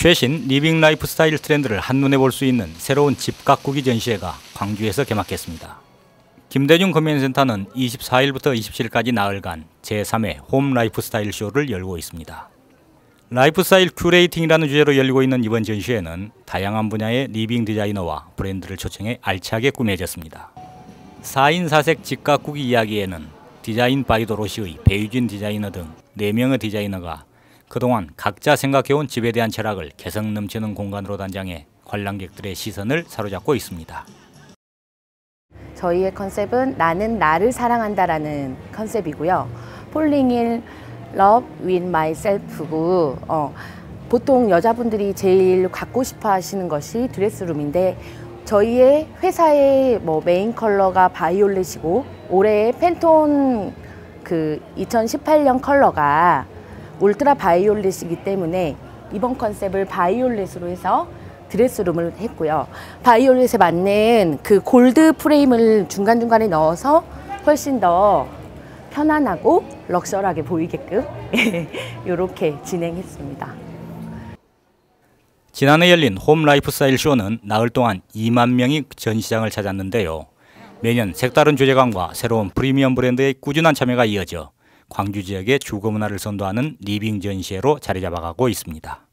최신 리빙 라이프 스타일 트렌드를 한눈에 볼 수 있는 새로운 집 가꾸기 전시회가 광주에서 개막했습니다. 김대중 컨벤션센터는 24일부터 27일까지 나흘간 제3회 홈 라이프 스타일 쇼를 열고 있습니다. 라이프 스타일 큐레이팅이라는 주제로 열리고 있는 이번 전시회는 다양한 분야의 리빙 디자이너와 브랜드를 초청해 알차게 꾸며졌습니다. 4인 4색 집 가꾸기 이야기에는 디자인 바이 도로시의 배유진 디자이너 등 4명의 디자이너가 그동안 각자 생각해온 집에 대한 철학을 개성 넘치는 공간으로 단장해 관람객들의 시선을 사로잡고 있습니다. 저희의 컨셉은 나는 나를 사랑한다라는 컨셉이고요. Falling in love with myself고 보통 여자분들이 제일 갖고 싶어 하시는 것이 드레스룸인데 저희의 회사의 메인 컬러가 바이올렛이고 올해의 팬톤 2018년 컬러가 울트라 바이올렛이기 때문에 이번 컨셉을 바이올렛으로 해서 드레스룸을 했고요. 바이올렛에 맞는 그 골드 프레임을 중간중간에 넣어서 훨씬 더 편안하고 럭셔리하게 보이게끔 이렇게 진행했습니다. 지난해 열린 홈 라이프 스타일 쇼는 나흘 동안 2만 명이 전시장을 찾았는데요. 매년 색다른 주제감과 새로운 프리미엄 브랜드의 꾸준한 참여가 이어져 광주 지역의 주거 문화를 선도하는 리빙 전시회로 자리 잡아가고 있습니다.